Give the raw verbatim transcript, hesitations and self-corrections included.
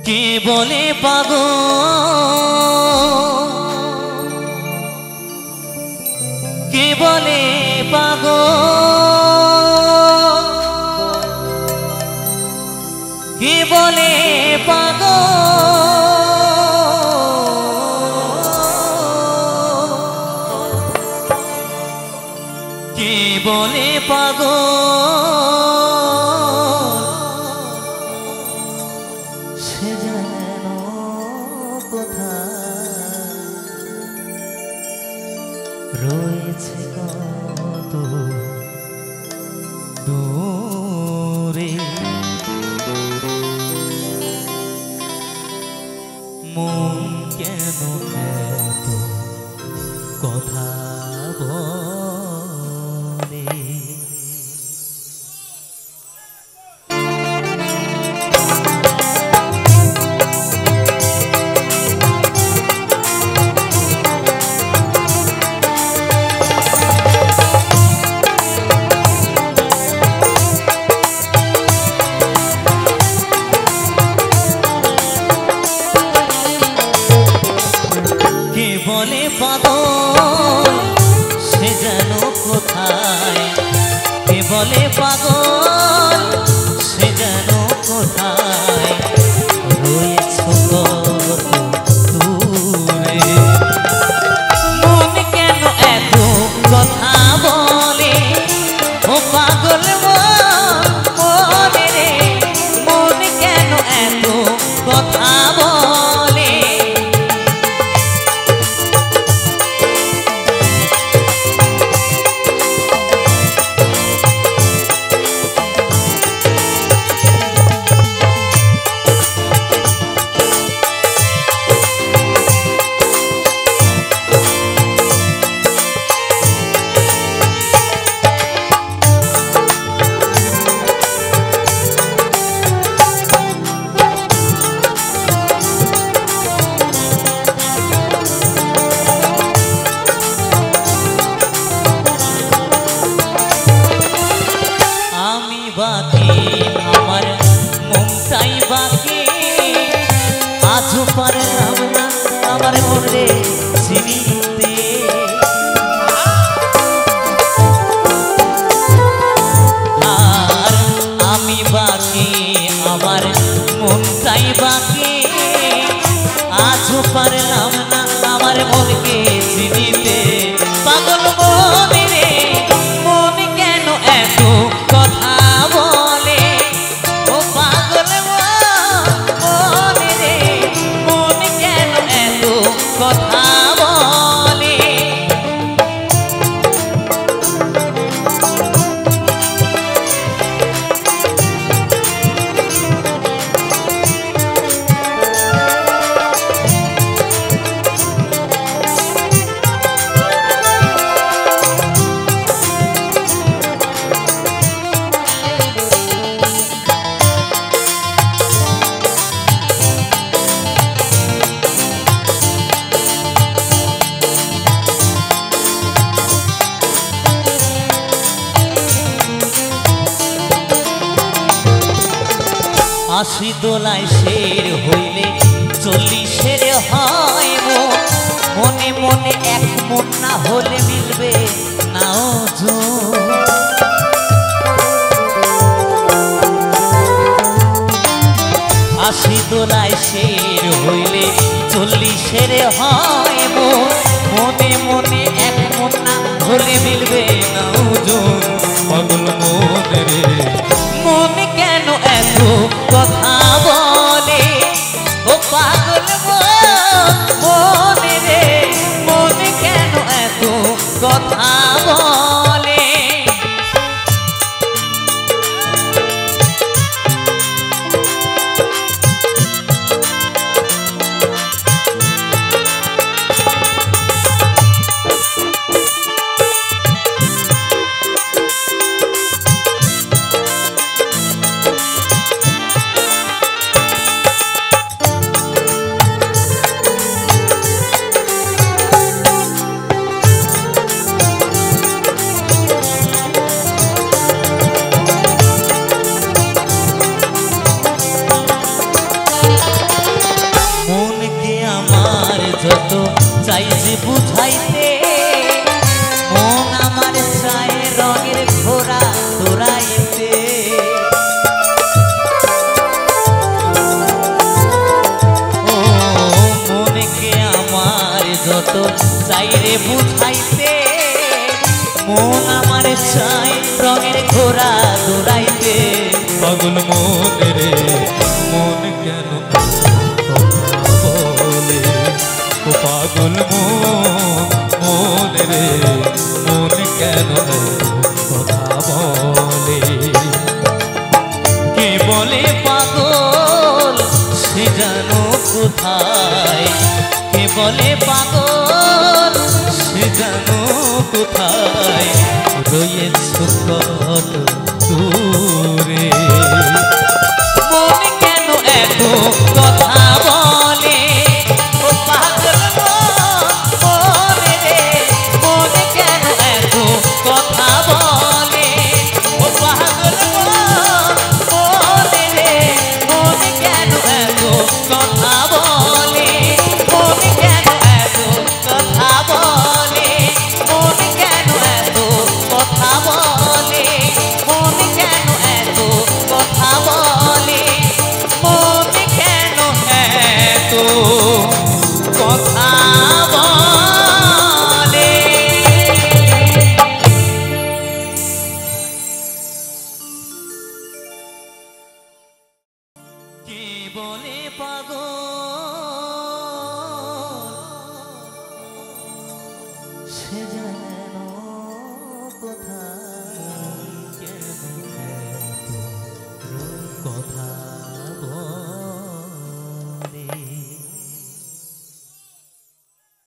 কে বলে পাগল, কে বলে পাগল, কে বলে পাগল, কে বলে পাগল, সে যেন কোথায় রয়েছে কত দূরে, মন কেন এত কথা বলে। কে বলে পাগল, সে যেন কোথায়, কে বলে পাগল, সে যেন কোথায় রয়েছে কত দূরে, মন কেন এত কথা বলে, ও পাগল মনে রে, মন কেন এত কথা বলে। বাকি আমার মনটাই বাকি, আজও পারলাম না আমার মনে চিনিতে, আর আমি বাকি আমার মনটাই বাকি, আজও পারলাম না আমার মনকে চিনিতে। পাগল মনে রে, মন কেন এত কথা বলে, ও পাগল মনে রে, মন কেন এত কথা বলে। আশি দোলায় শের হইলে চল্লিশের হয় মন, মনে মনে এক মন না হলে মিলবে নাও জো। আশি দোলায় শের হইলে চল্লিশের হয় মন, মনে মনে এক মন না হলে মিলবে নাও জো। পাগল মনে রে, মন কেন এত কথা বলে, ও পাগল মনে রে, মন কেন এত কথা বলে। মন আমার চাই রঙের ঘোড়া দৌড়াইতে পাগল মন রে মন কেন বলে ও পাগল মন মন রে মন কেন কথা বলে কে বলে পাগল সে জানো কোথায় কে বলে পাগল সে জানো কোথায় রয়েছ